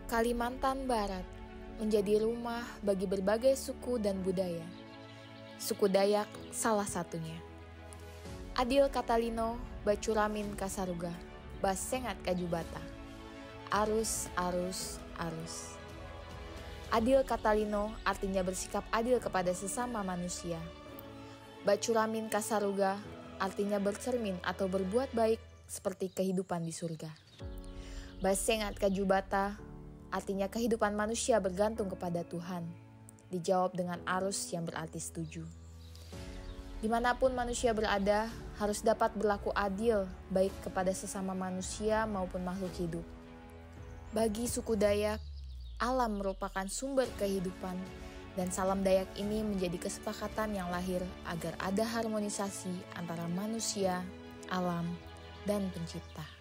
Kalimantan Barat menjadi rumah bagi berbagai suku dan budaya. Suku Dayak salah satunya. Adil Katalino Bacuramin Kasaruga Basengat Kajubata. Arus, arus, arus. Adil Katalino artinya bersikap adil kepada sesama manusia. Bacuramin Kasaruga artinya bercermin atau berbuat baik seperti kehidupan di surga. Basengat Kajubata artinya kehidupan manusia bergantung kepada Tuhan. Dijawab dengan arus yang berarti setuju. Dimanapun manusia berada, harus dapat berlaku adil baik kepada sesama manusia maupun makhluk hidup. Bagi suku Dayak, alam merupakan sumber kehidupan dan salam Dayak ini menjadi kesepakatan yang lahir agar ada harmonisasi antara manusia, alam, dan pencipta.